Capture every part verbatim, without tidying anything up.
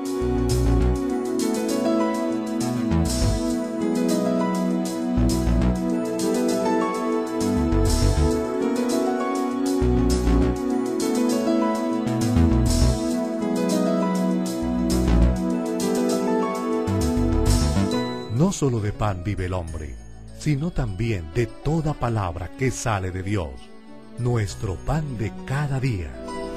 No solo de pan vive el hombre, sino también de toda palabra que sale de Dios. Nuestro pan de cada día.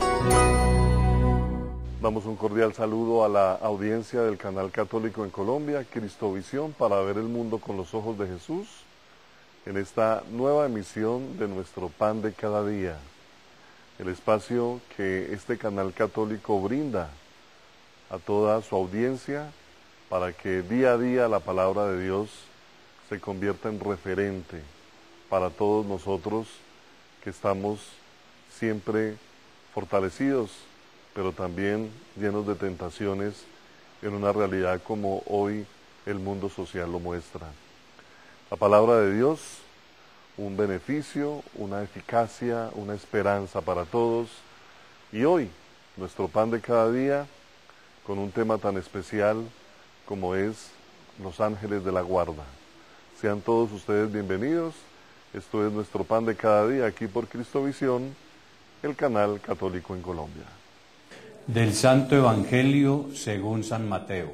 Damos un cordial saludo a la audiencia del canal católico en Colombia, Cristovisión, para ver el mundo con los ojos de Jesús, en esta nueva emisión de nuestro pan de cada día, el espacio que este canal católico brinda a toda su audiencia para que día a día la palabra de Dios se convierta en referente para todos nosotros que estamos siempre fortalecidos, pero también llenos de tentaciones en una realidad como hoy el mundo social lo muestra. La palabra de Dios, un beneficio, una eficacia, una esperanza para todos. Y hoy, nuestro pan de cada día, con un tema tan especial como es los ángeles de la guarda. Sean todos ustedes bienvenidos. Esto es nuestro pan de cada día aquí por Cristovisión, el canal católico en Colombia. Del Santo Evangelio según San Mateo.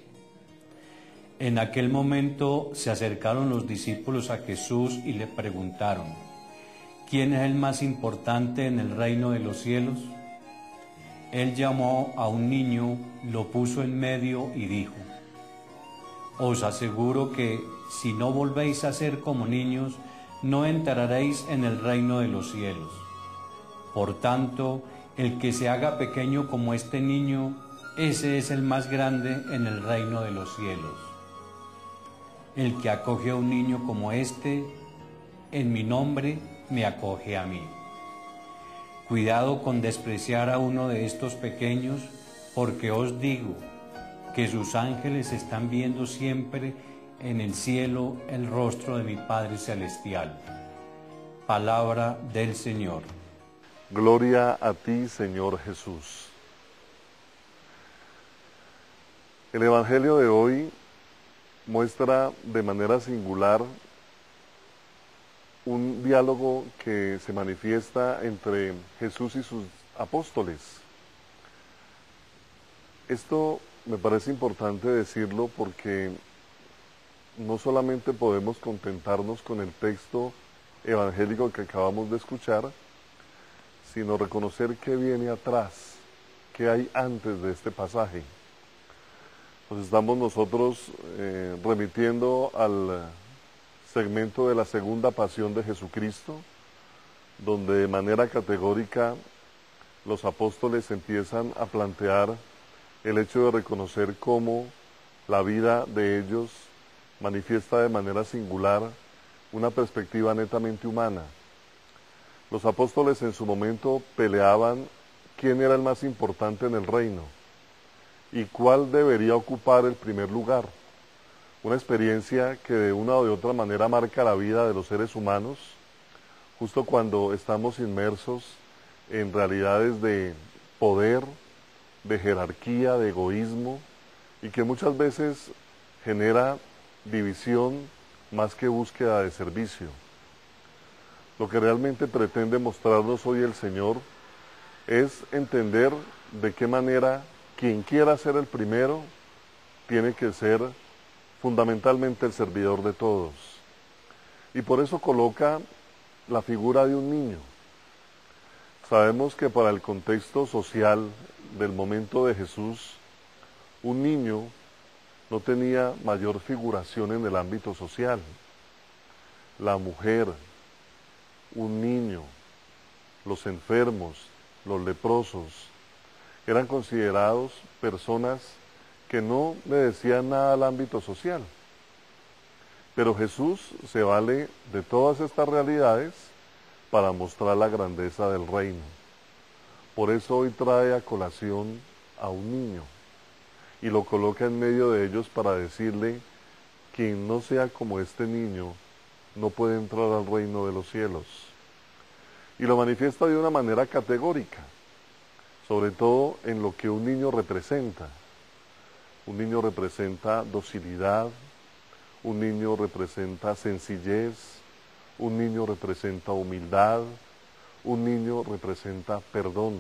En aquel momento se acercaron los discípulos a Jesús y le preguntaron: ¿quién es el más importante en el reino de los cielos? Él llamó a un niño, lo puso en medio y dijo: os aseguro que si no volvéis a ser como niños, no entraréis en el reino de los cielos. Por tanto, el que se haga pequeño como este niño, ese es el más grande en el reino de los cielos. El que acoge a un niño como este, en mi nombre me acoge a mí. Cuidado con despreciar a uno de estos pequeños, porque os digo que sus ángeles están viendo siempre en el cielo el rostro de mi Padre Celestial. Palabra del Señor. Gloria a ti, Señor Jesús. El Evangelio de hoy muestra de manera singular un diálogo que se manifiesta entre Jesús y sus apóstoles. Esto me parece importante decirlo porque no solamente podemos contentarnos con el texto evangélico que acabamos de escuchar, sino reconocer qué viene atrás, qué hay antes de este pasaje. Pues estamos nosotros eh, remitiendo al segmento de la segunda pasión de Jesucristo, donde de manera categórica los apóstoles empiezan a plantear el hecho de reconocer cómo la vida de ellos manifiesta de manera singular una perspectiva netamente humana. Los apóstoles en su momento peleaban quién era el más importante en el reino y cuál debería ocupar el primer lugar. Una experiencia que de una o de otra manera marca la vida de los seres humanos, justo cuando estamos inmersos en realidades de poder, de jerarquía, de egoísmo, y que muchas veces genera división más que búsqueda de servicio. Lo que realmente pretende mostrarnos hoy el Señor es entender de qué manera quien quiera ser el primero tiene que ser fundamentalmente el servidor de todos. Y por eso coloca la figura de un niño. Sabemos que para el contexto social del momento de Jesús, un niño no tenía mayor figuración en el ámbito social. La mujer, un niño, los enfermos, los leprosos, eran considerados personas que no le decían nada al ámbito social. Pero Jesús se vale de todas estas realidades para mostrar la grandeza del reino. Por eso hoy trae a colación a un niño y lo coloca en medio de ellos para decirle: quien no sea como este niño no puede entrar al reino de los cielos. Y lo manifiesta de una manera categórica, sobre todo en lo que un niño representa. Un niño representa docilidad, un niño representa sencillez, un niño representa humildad, un niño representa perdón.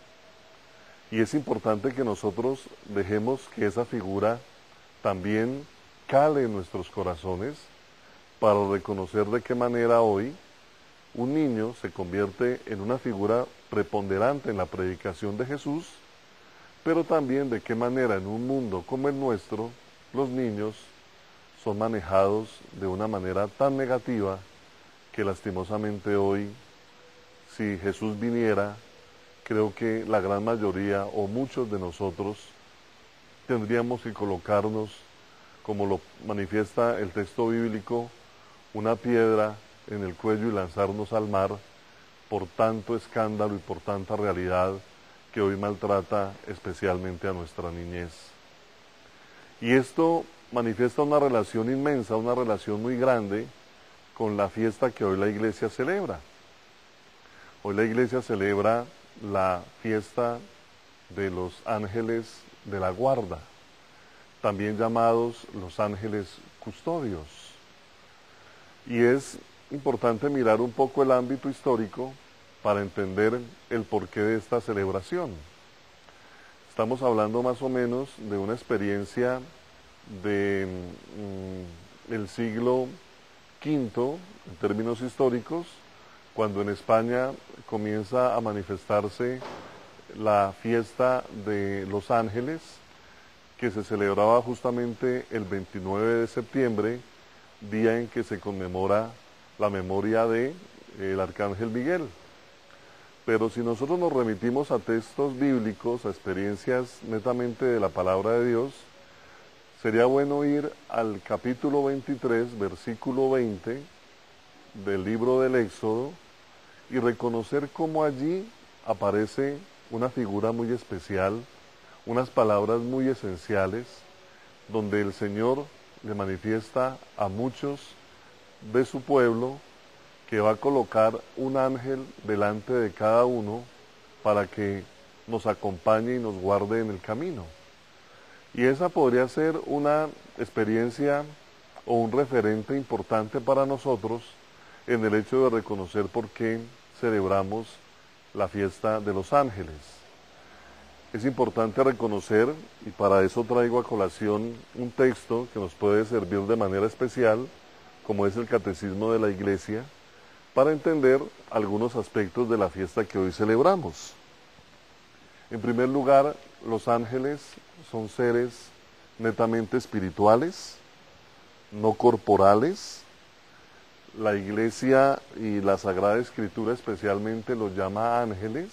Y es importante que nosotros dejemos que esa figura también cale en nuestros corazones para reconocer de qué manera hoy un niño se convierte en una figura preponderante en la predicación de Jesús, pero también de qué manera en un mundo como el nuestro los niños son manejados de una manera tan negativa que lastimosamente hoy, si Jesús viniera, creo que la gran mayoría o muchos de nosotros tendríamos que colocarnos, como lo manifiesta el texto bíblico, una piedra en el cuello y lanzarnos al mar por tanto escándalo y por tanta realidad que hoy maltrata especialmente a nuestra niñez. Y esto manifiesta una relación inmensa, una relación muy grande con la fiesta que hoy la iglesia celebra. Hoy la iglesia celebra la fiesta de los ángeles de la guarda, también llamados los ángeles custodios. Y es importante mirar un poco el ámbito histórico para entender el porqué de esta celebración. Estamos hablando más o menos de una experiencia de mm, el siglo quinto, en términos históricos, cuando en España comienza a manifestarse la fiesta de los ángeles, que se celebraba justamente el veintinueve de septiembre, día en que se conmemora la memoria de el arcángel Miguel. Pero si nosotros nos remitimos a textos bíblicos, a experiencias netamente de la palabra de Dios, sería bueno ir al capítulo veintitrés, versículo veinte del libro del Éxodo y reconocer cómo allí aparece una figura muy especial, unas palabras muy esenciales, donde el Señor le manifiesta a muchos de su pueblo que va a colocar un ángel delante de cada uno para que nos acompañe y nos guarde en el camino. Y esa podría ser una experiencia o un referente importante para nosotros en el hecho de reconocer por qué celebramos la fiesta de los ángeles. Es importante reconocer, y para eso traigo a colación un texto que nos puede servir de manera especial, como es el Catecismo de la Iglesia, para entender algunos aspectos de la fiesta que hoy celebramos. En primer lugar, los ángeles son seres netamente espirituales, no corporales. La Iglesia y la Sagrada Escritura especialmente los llama ángeles,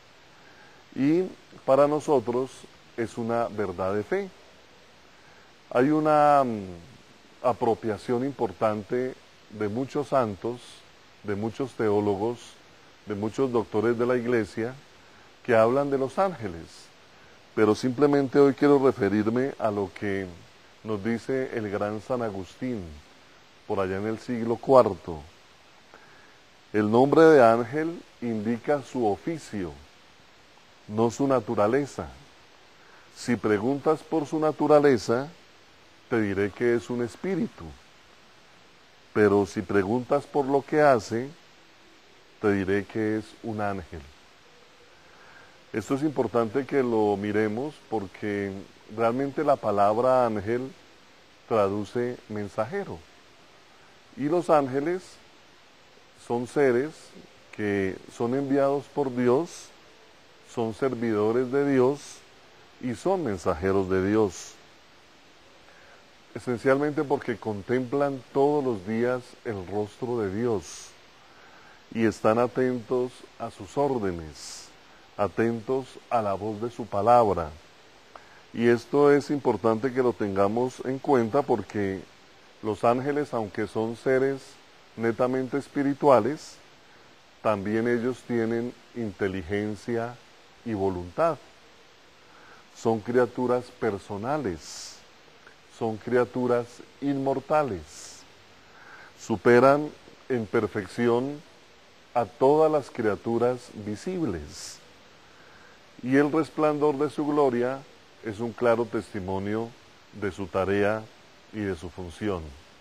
y para nosotros es una verdad de fe. Hay una um, apropiación importante de muchos santos, de muchos teólogos, de muchos doctores de la Iglesia, que hablan de los ángeles, pero simplemente hoy quiero referirme a lo que nos dice el gran San Agustín, por allá en el siglo cuarto. El nombre de ángel indica su oficio, no su naturaleza. Si preguntas por su naturaleza, te diré que es un espíritu, pero si preguntas por lo que hace, te diré que es un ángel. Esto es importante que lo miremos porque realmente la palabra ángel traduce mensajero. Y los ángeles son seres que son enviados por Dios, son servidores de Dios y son mensajeros de Dios. Esencialmente porque contemplan todos los días el rostro de Dios y están atentos a sus órdenes, atentos a la voz de su palabra. Y esto es importante que lo tengamos en cuenta porque los ángeles, aunque son seres netamente espirituales, también ellos tienen inteligencia y voluntad. Son criaturas personales, son criaturas inmortales, superan en perfección a todas las criaturas visibles. Y el resplandor de su gloria es un claro testimonio de su tarea y de su función.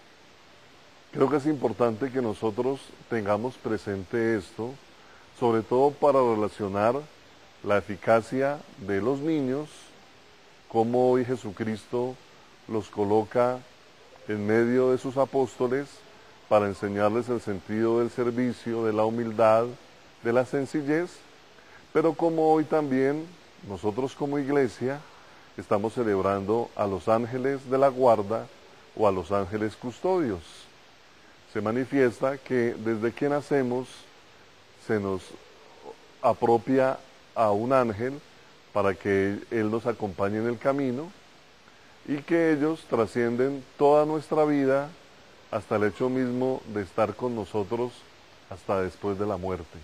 Creo que es importante que nosotros tengamos presente esto, sobre todo para relacionar la eficacia de los niños, cómo hoy Jesucristo los coloca en medio de sus apóstoles para enseñarles el sentido del servicio, de la humildad, de la sencillez, pero como hoy también nosotros como iglesia estamos celebrando a los ángeles de la guarda o a los ángeles custodios. Se manifiesta que desde que nacemos se nos apropia a un ángel para que él nos acompañe en el camino y que ellos trascienden toda nuestra vida hasta el hecho mismo de estar con nosotros hasta después de la muerte.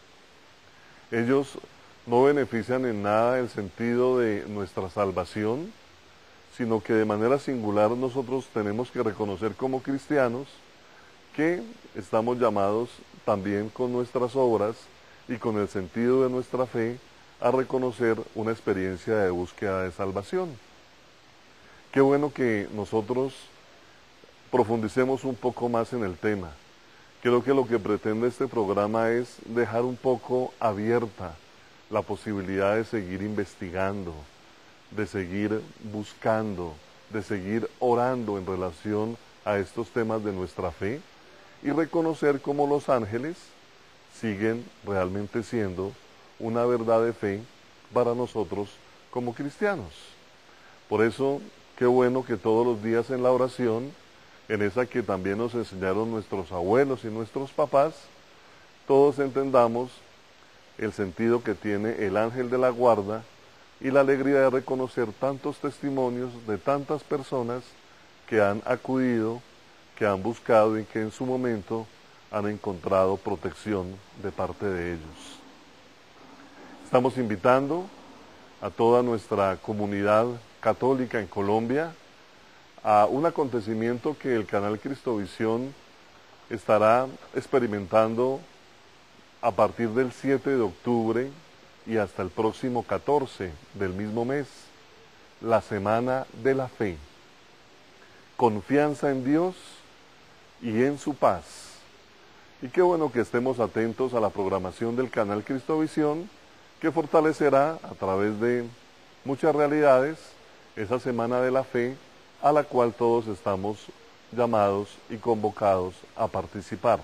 Ellos no benefician en nada el sentido de nuestra salvación, sino que de manera singular nosotros tenemos que reconocer como cristianos que estamos llamados también con nuestras obras y con el sentido de nuestra fe a reconocer una experiencia de búsqueda de salvación. Qué bueno que nosotros profundicemos un poco más en el tema. Creo que lo que pretende este programa es dejar un poco abierta la posibilidad de seguir investigando, de seguir buscando, de seguir orando en relación a estos temas de nuestra fe y reconocer cómo los ángeles siguen realmente siendo una verdad de fe para nosotros como cristianos. Por eso, qué bueno que todos los días en la oración, en esa que también nos enseñaron nuestros abuelos y nuestros papás, todos entendamos el sentido que tiene el ángel de la guarda y la alegría de reconocer tantos testimonios de tantas personas que han acudido, que han buscado y que en su momento han encontrado protección de parte de ellos. Estamos invitando a toda nuestra comunidad católica en Colombia a un acontecimiento que el canal Cristovisión estará experimentando a partir del siete de octubre y hasta el próximo catorce del mismo mes, la Semana de la Fe. Confianza en Dios y en su paz. Y qué bueno que estemos atentos a la programación del canal Cristovisión, que fortalecerá a través de muchas realidades esa Semana de la Fe a la cual todos estamos llamados y convocados a participar.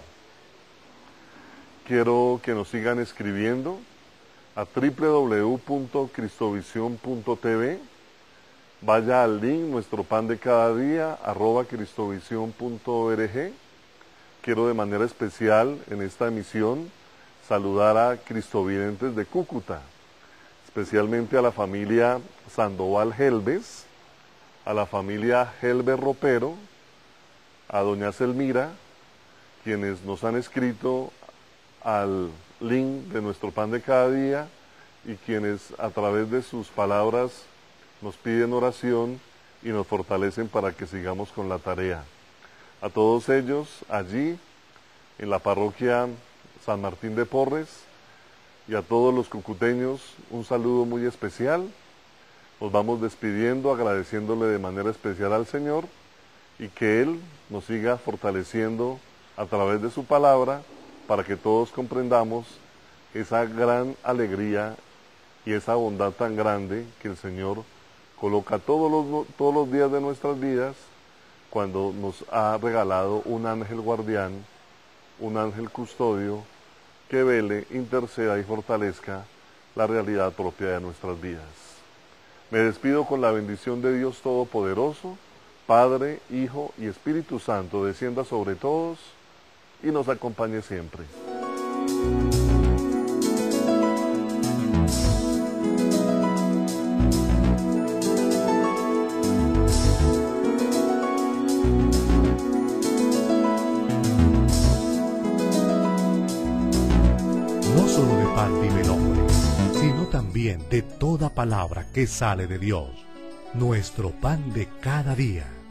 Quiero que nos sigan escribiendo a doble u doble u doble u punto cristovisión punto t v, vaya al link nuestro pan de cada día, arroba cristovisión punto org. Quiero de manera especial en esta emisión saludar a cristovidentes de Cúcuta, especialmente a la familia Sandoval Helves, a la familia Helves Ropero, a doña Selmira, quienes nos han escrito al link de nuestro pan de cada día y quienes a través de sus palabras nos piden oración y nos fortalecen para que sigamos con la tarea. A todos ellos allí en la parroquia San Martín de Porres y a todos los cucuteños un saludo muy especial. Nos vamos despidiendo agradeciéndole de manera especial al Señor y que Él nos siga fortaleciendo a través de su palabra para que todos comprendamos esa gran alegría y esa bondad tan grande que el Señor coloca todos los, todos los días de nuestras vidas cuando nos ha regalado un ángel guardián, un ángel custodio que vele, interceda y fortalezca la realidad propia de nuestras vidas. Me despido con la bendición de Dios Todopoderoso, Padre, Hijo y Espíritu Santo, descienda sobre todos y nos acompañe siempre. No solo de pan vive el hombre, sino también de toda palabra que sale de Dios. Nuestro pan de cada día.